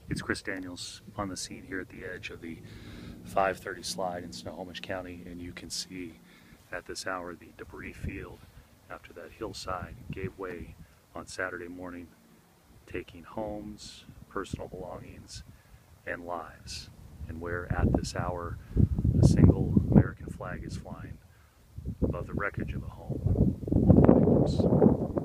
It's Chris Daniels on the scene here at the edge of the 530 slide in Snohomish County, and you can see at this hour the debris field after that hillside gave way on Saturday morning, taking homes, personal belongings, and lives. And where at this hour a single American flag is flying above the wreckage of a home.